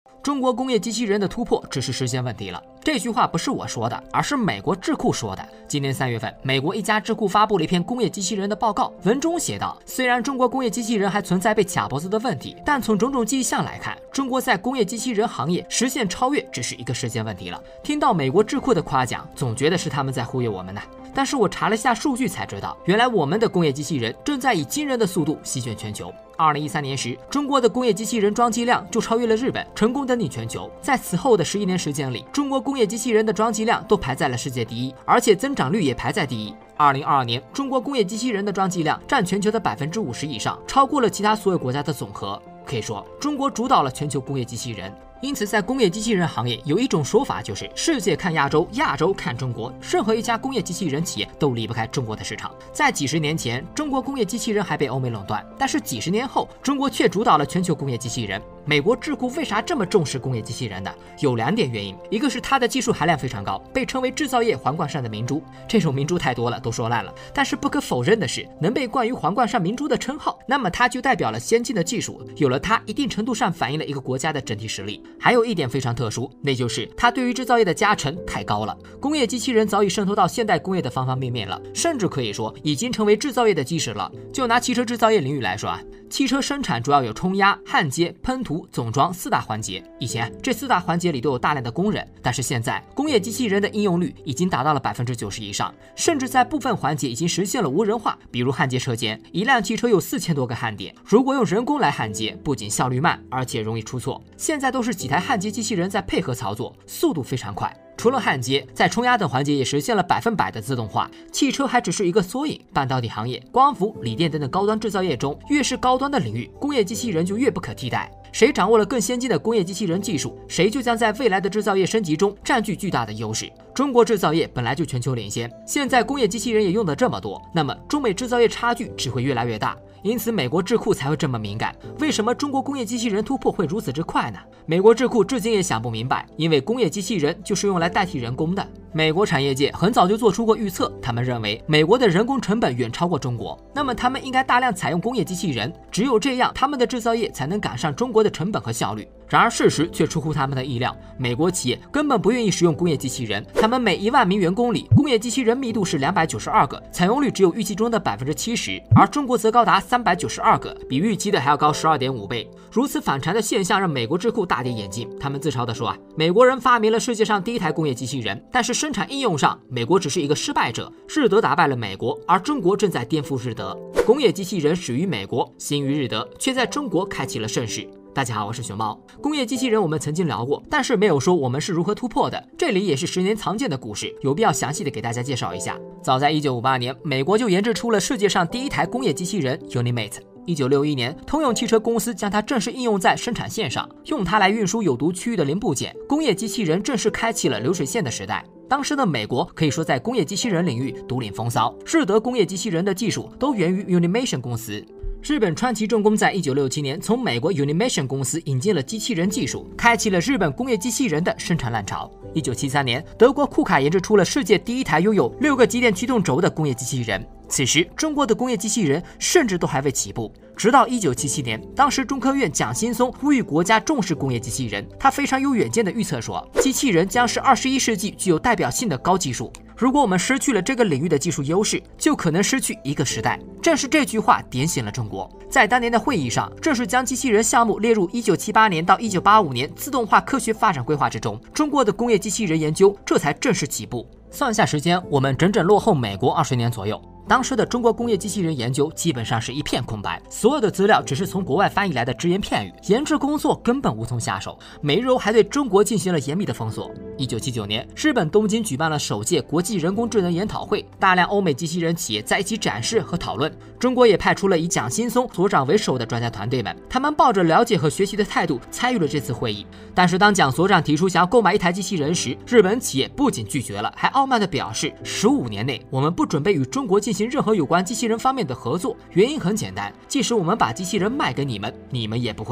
中国工业机器人的突破只是时间问题了。这句话不是我说的，而是美国智库说的。今年3月份，美国一家智库发布了一篇工业机器人的报告，文中写道，虽然中国工业机器人还存在被卡脖子的问题，但从种种迹象来看，中国在工业机器人行业实现超越只是一个时间问题了。听到美国智库的夸奖，总觉得是他们在忽悠我们呢。但是我查了下数据才知道，原来我们的工业机器人正在以惊人的速度席卷全球。2013年时，中国的工业机器人装机量就超越了日本，成功登顶全球。在此后的11年时间里，中国工业机器人的装机量都排在了世界第一，而且增长率也排在第一。2022年，中国工业机器人的装机量占全球的50%以上，超过了其他所有国家的总和。可以说，中国主导了全球工业机器人。因此，在工业机器人行业有一种说法，就是世界看亚洲，亚洲看中国，任何一家工业机器人企业都离不开中国的市场。在几十年前，中国工业机器人还被欧美垄断，但是几十年后，中国却主导了全球工业机器人。美国智库为啥这么重视工业机器人呢？有2点原因，一个是它的技术含量非常高，被称为制造业皇冠上的明珠。这种明珠太多了，都说烂了。但是不可否认的是，能被冠于皇冠上明珠的称号，那么它就代表了先进的技术，有了它，一定程度上反映了一个国家的整体实力。还有一点非常特殊，那就是它对于制造业的加成太高了。工业机器人早已渗透到现代工业的方方面面了，甚至可以说已经成为制造业的基石了。就拿汽车制造业领域来说啊，汽车生产主要有冲压、焊接、喷涂、总装4大环节。以前这4大环节里都有大量的工人，但是现在工业机器人的应用率已经达到了90%以上，甚至在部分环节已经实现了无人化。比如焊接车间，一辆汽车有4000多个焊点，如果用人工来焊接，不仅效率慢，而且容易出错。现在都是几台焊接机器人在配合操作，速度非常快。除了焊接，在冲压等环节也实现了100%的自动化。汽车还只是一个缩影，半导体行业、光伏、锂电等等高端制造业中，越是高端的领域，工业机器人就越不可替代。谁掌握了更先进的工业机器人技术，谁就将在未来的制造业升级中占据巨大的优势。中国制造业本来就全球领先，现在工业机器人也用得这么多，那么中美制造业差距只会越来越大。因此美国智库才会这么敏感。为什么中国工业机器人突破会如此之快呢？美国智库至今也想不明白，因为工业机器人就是用来代替人工的。美国产业界很早就做出过预测，他们认为美国的人工成本远超过中国，那么他们应该大量采用工业机器人，只有这样他们的制造业才能赶上中国的成本和效率。然而事实却出乎他们的意料，美国企业根本不愿意使用工业机器人，他们每1万名员工里，工业机器人密度是292个，采用率只有预期中的70%，而中国则高达392个，比预期的还要高12.5倍。如此反常的现象让美国智库大跌眼镜，他们自嘲地说美国人发明了世界上第一台工业机器人，但是生产应用上，美国只是一个失败者，日德打败了美国，而中国正在颠覆日德。工业机器人始于美国，兴于日德，却在中国开启了盛世。大家好，我是熊猫。工业机器人我们曾经聊过，但是没有说我们是如何突破的。这里也是10年常见的故事，有必要详细的给大家介绍一下。早在1958年，美国就研制出了世界上第一台工业机器人 Unimate。1961年，通用汽车公司将它正式应用在生产线上，用它来运输有毒区域的零部件。工业机器人正式开启了流水线的时代。当时的美国可以说在工业机器人领域独领风骚，日德工业机器人的技术都源于 Unimation 公司。日本川崎重工在1967年从美国 Unimation 公司引进了机器人技术，开启了日本工业机器人的生产浪潮。1973年，德国库卡研制出了世界第一台拥有6个极点驱动轴的工业机器人。此时，中国的工业机器人甚至都还未起步。直到1977年，当时中科院蒋新松呼吁国家重视工业机器人，他非常有远见的预测说，机器人将是21世纪具有代表性的高技术。如果我们失去了这个领域的技术优势，就可能失去一个时代。正是这句话点醒了中国，在当年的会议上，正式将机器人项目列入1978年到1985年自动化科学发展规划之中，中国的工业机器人研究这才正式起步。算下时间，我们整整落后美国20年左右。当时的中国工业机器人研究基本上是一片空白，所有的资料只是从国外翻译来的只言片语，研制工作根本无从下手。美日欧还对中国进行了严密的封锁。1979年，日本东京举办了首届国际人工智能研讨会，大量欧美机器人企业在一起展示和讨论。中国也派出了以蒋新松所长为首的专家团队们，他们抱着了解和学习的态度参与了这次会议。但是当蒋所长提出想要购买一台机器人时，日本企业不仅拒绝了，还傲慢地表示15年内我们不准备与中国进行任何有关机器人方面的合作，原因很简单，即使我们把机器人卖给你们，你们也不会用。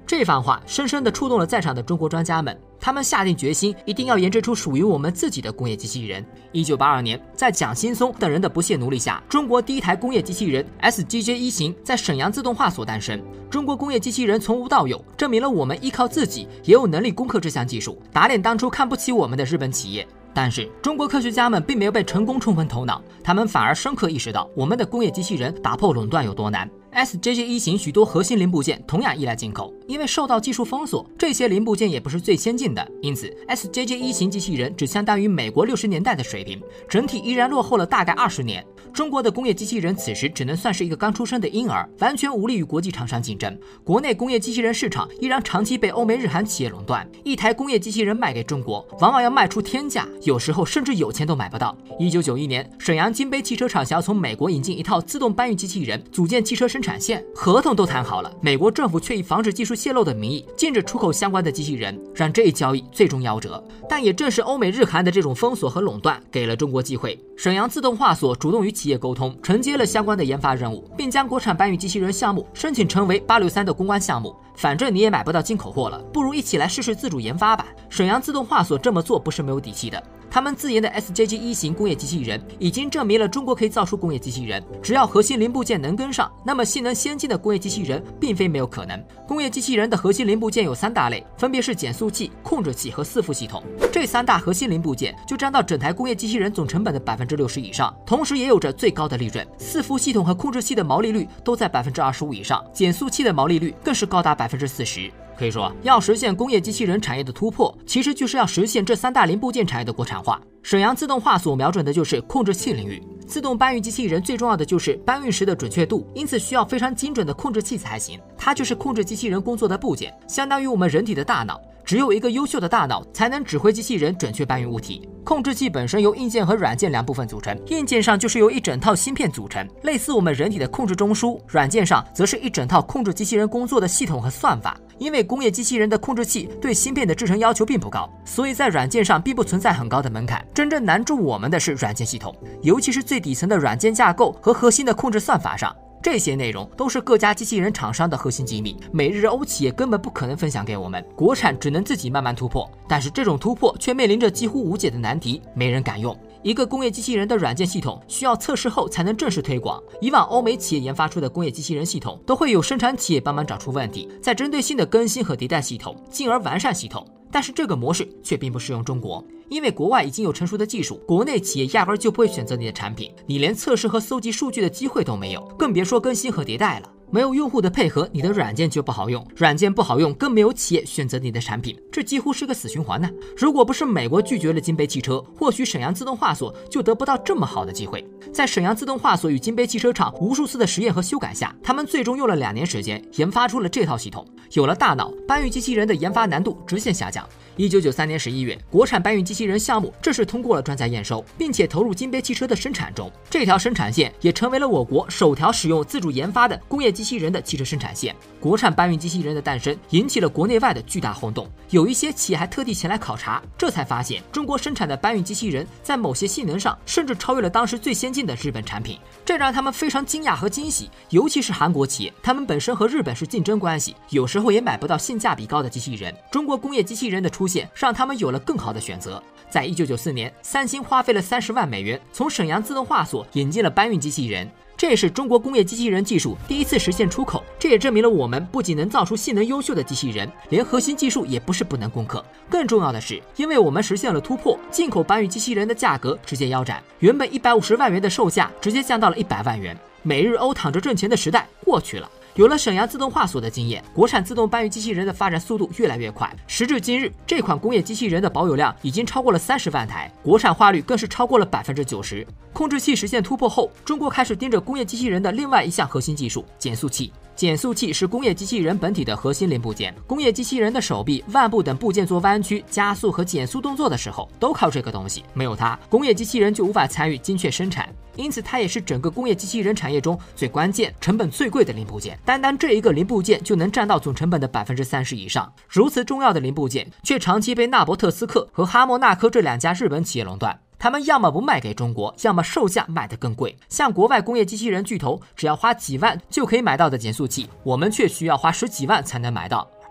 这番话深深地触动了在场的中国专家们，他们下定决心，一定要研制出属于我们自己的工业机器人。1982年，在蒋新松等人的不懈努力下，中国第一台工业机器人 SJJ-1型在沈阳自动化所诞生。中国工业机器人从无到有，证明了我们依靠自己也有能力攻克这项技术，打脸当初看不起我们的日本企业。但是中国科学家们并没有被成功冲昏头脑，他们反而深刻意识到我们的工业机器人打破垄断有多难。SJJ-1型许多核心零部件同样依赖进口，因为受到技术封锁，这些零部件也不是最先进的，因此 SJJ-1型机器人只相当于美国60年代的水平，整体依然落后了大概20年。中国的工业机器人此时只能算是一个刚出生的婴儿，完全无力与国际厂商竞争。国内工业机器人市场依然长期被欧美日韩企业垄断，一台工业机器人卖给中国，往往要卖出天价，有时候甚至有钱都买不到。1991年，沈阳金杯汽车厂想要从美国引进一套自动搬运机器人，组建汽车生产线，合同都谈好了，美国政府却以防止技术泄露的名义禁止出口相关的机器人，让这一交易最终夭折。但也正是欧美日韩的这种封锁和垄断，给了中国机会。沈阳自动化所主动与企业沟通，承接了相关的研发任务，并将国产搬运机器人项目申请成为863的公关项目。反正你也买不到进口货了，不如一起来试试自主研发吧。沈阳自动化所这么做不是没有底气的，他们自研的 SJJ-1型工业机器人已经证明了中国可以造出工业机器人，只要核心零部件能跟上，那么性能先进的工业机器人并非没有可能。工业机器人的核心零部件有3大类，分别是减速器、控制器和伺服系统。这3大核心零部件就占到整台工业机器人总成本的60%以上，同时也有着最高的利润。伺服系统和控制器的毛利率都在25%以上，减速器的毛利率更是高达40%。可以说，要实现工业机器人产业的突破，其实就是要实现这3大零部件产业的国产化。沈阳自动化所瞄准的就是控制器领域。自动搬运机器人最重要的就是搬运时的准确度，因此需要非常精准的控制器才行。它就是控制机器人工作的部件，相当于我们人体的大脑。只有一个优秀的大脑，才能指挥机器人准确搬运物体。控制器本身由硬件和软件2部分组成，硬件上就是由一整套芯片组成，类似我们人体的控制中枢；软件上则是一整套控制机器人工作的系统和算法。因为工业机器人的控制器对芯片的制程要求并不高，所以在软件上并不存在很高的门槛。真正难住我们的是软件系统，尤其是最底层的软件架构和核心的控制算法上。这些内容都是各家机器人厂商的核心机密，美日欧企业根本不可能分享给我们，国产只能自己慢慢突破。但是这种突破却面临着几乎无解的难题，没人敢用。一个工业机器人的软件系统需要测试后才能正式推广，以往欧美企业研发出的工业机器人系统都会有生产企业帮忙找出问题，再针对性的更新和迭代系统，进而完善系统。但是这个模式却并不适用中国，因为国外已经有成熟的技术，国内企业压根就不会选择你的产品，你连测试和搜集数据的机会都没有，更别说更新和迭代了。没有用户的配合，你的软件就不好用，软件不好用，更没有企业选择你的产品，这几乎是个死循环呢。如果不是美国拒绝了金杯汽车，或许沈阳自动化所就得不到这么好的机会。在沈阳自动化所与金杯汽车厂无数次的实验和修改下，他们最终用了2年时间研发出了这套系统。有了大脑，搬运机器人的研发难度直线下降。1993年11月，国产搬运机器人项目正式通过了专家验收，并且投入金杯汽车的生产中。这条生产线也成为了我国首条使用自主研发的工业机器人的汽车生产线。国产搬运机器人的诞生引起了国内外的巨大轰动，有一些企业还特地前来考察，这才发现中国生产的搬运机器人在某些性能上甚至超越了当时最先进的日本产品，这让他们非常惊讶和惊喜。尤其是韩国企业，他们本身和日本是竞争关系，有时候也买不到性价比高的机器人。中国工业机器人的出现让他们有了更好的选择。在1994年，三星花费了30万美元从沈阳自动化所引进了搬运机器人，这也是中国工业机器人技术第一次实现出口。这也证明了我们不仅能造出性能优秀的机器人，连核心技术也不是不能攻克。更重要的是，因为我们实现了突破，进口搬运机器人的价格直接腰斩，原本150万元的售价直接降到了100万元。美日欧躺着挣钱的时代过去了。有了沈阳自动化所的经验，国产自动搬运机器人的发展速度越来越快。时至今日，这款工业机器人的保有量已经超过了30万台，国产化率更是超过了90%。控制器实现突破后，中国开始盯着工业机器人的另外一项核心技术——减速器。减速器是工业机器人本体的核心零部件，工业机器人的手臂、腕部等部件做弯曲、加速和减速动作的时候，都靠这个东西。没有它，工业机器人就无法参与精确生产。因此，它也是整个工业机器人产业中最关键、成本最贵的零部件。单单这一个零部件就能占到总成本的30%以上。如此重要的零部件，却长期被纳博特斯克和哈莫纳科这2家日本企业垄断。他们要么不卖给中国，要么售价卖得更贵。像国外工业机器人巨头只要花几万就可以买到的减速器，我们却需要花10几万才能买到。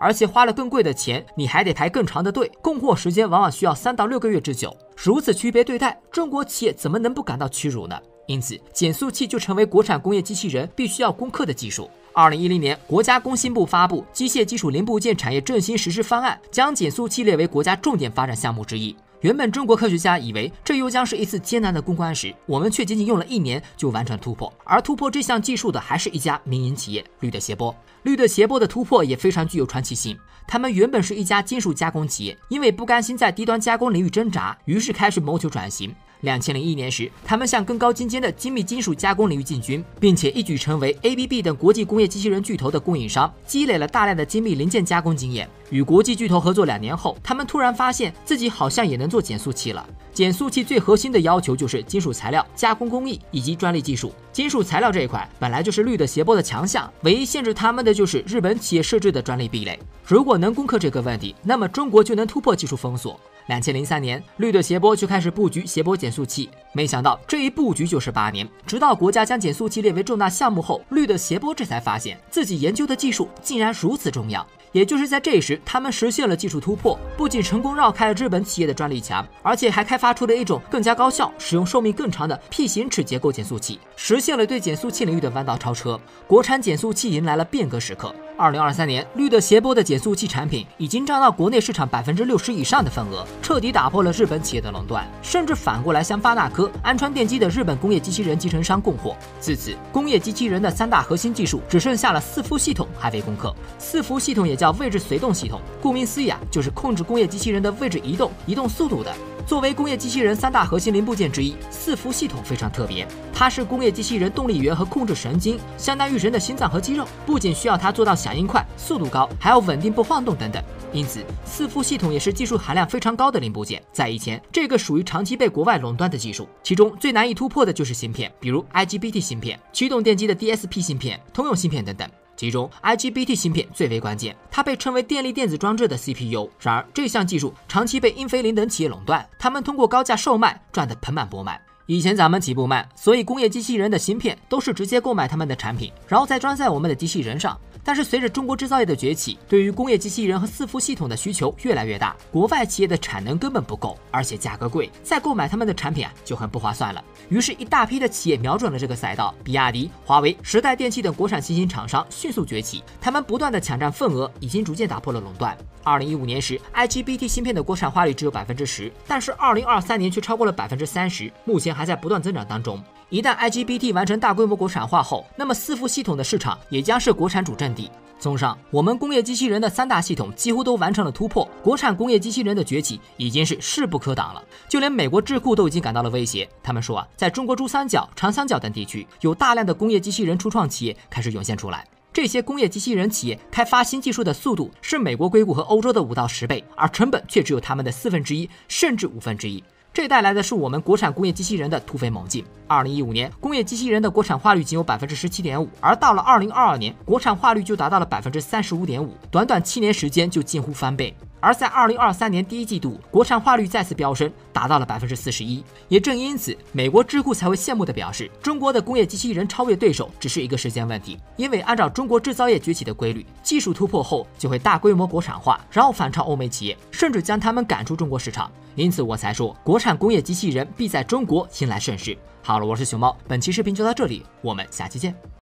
而且花了更贵的钱，你还得排更长的队，供货时间往往需要3到6个月之久。如此区别对待，中国企业怎么能不感到屈辱呢？因此，减速器就成为国产工业机器人必须要攻克的技术。2010年，国家工信部发布《机械基础零部件产业振兴实施方案》，将减速器列为国家重点发展项目之一。原本中国科学家以为这又将是一次艰难的攻关时，我们却仅仅用了1年就完成突破。而突破这项技术的还是一家民营企业绿的斜波。绿的斜波的突破也非常具有传奇性。他们原本是一家金属加工企业，因为不甘心在低端加工领域挣扎，于是开始谋求转型。2001年时，他们向更高精尖的精密金属加工领域进军，并且一举成为 ABB 等国际工业机器人巨头的供应商，积累了大量的精密零件加工经验。与国际巨头合作2年后，他们突然发现自己好像也能做减速器了。减速器最核心的要求就是金属材料、加工工艺以及专利技术。金属材料这一块本来就是绿的斜波的强项，唯一限制他们的就是日本企业设置的专利壁垒。如果能攻克这个问题，那么中国就能突破技术封锁。2003年，绿的斜波就开始布局斜波减速器，没想到这一布局就是8年。直到国家将减速器列为重大项目后，绿的斜波这才发现自己研究的技术竟然如此重要。也就是在这时，他们实现了技术突破，不仅成功绕开了日本企业的专利墙，而且还开发出了一种更加高效、使用寿命更长的 P 型齿结构减速器，实现了对减速器领域的弯道超车。国产减速器迎来了变革时刻。2023年，绿的斜波的减速器产品已经占到国内市场60%以上的份额，彻底打破了日本企业的垄断，甚至反过来向巴纳科、安川电机的日本工业机器人集成商供货。自此，工业机器人的3大核心技术只剩下了伺服系统还未攻克。伺服系统也叫位置随动系统，顾名思义就是控制工业机器人的位置移动、移动速度的。作为工业机器人3大核心零部件之一，伺服系统非常特别，它是工业机器人动力源和控制神经，相当于人的心脏和肌肉，不仅需要它做到响应快、速度高，还要稳定不晃动等等。因此，伺服系统也是技术含量非常高的零部件。在以前，这个属于长期被国外垄断的技术，其中最难以突破的就是芯片，比如 IGBT 芯片、驱动电机的 DSP 芯片、通用芯片等等。其中 IGBT 芯片最为关键，它被称为电力电子装置的 CPU。然而，这项技术长期被英飞凌等企业垄断，他们通过高价售卖赚得盆满钵满。以前咱们起步慢，所以工业机器人的芯片都是直接购买他们的产品，然后再装在我们的机器人上。但是随着中国制造业的崛起，对于工业机器人和伺服系统的需求越来越大，国外企业的产能根本不够，而且价格贵，再购买他们的产品就很不划算了。于是，一大批的企业瞄准了这个赛道，比亚迪、华为、时代电器等国产新兴厂商迅速崛起，他们不断的抢占份额，已经逐渐打破了垄断。2015年时 ，IGBT 芯片的国产化率只有10%，但是2023年却超过了30%，目前还在不断增长当中。一旦 IGBT 完成大规模国产化后，那么伺服系统的市场也将是国产主阵地。综上，我们工业机器人的3大系统几乎都完成了突破，国产工业机器人的崛起已经是势不可挡了。就连美国智库都已经感到了威胁，他们说在中国珠三角、长三角等地区，有大量的工业机器人初创企业开始涌现出来。这些工业机器人企业开发新技术的速度是美国硅谷和欧洲的5到10倍，而成本却只有他们的1/4甚至1/5。这带来的是我们国产工业机器人的突飞猛进。2015年，工业机器人的国产化率仅有17.5%，而到了2022年，国产化率就达到了35.5%，短短7年时间就近乎翻倍。而在2023年第1季度，国产化率再次飙升，达到了41%。也正因此，美国智库才会羡慕地表示，中国的工业机器人超越对手只是一个时间问题。因为按照中国制造业崛起的规律，技术突破后就会大规模国产化，然后反超欧美企业，甚至将他们赶出中国市场。因此我才说，国产工业机器人必在中国迎来盛世。好了，我是熊猫，本期视频就到这里，我们下期见。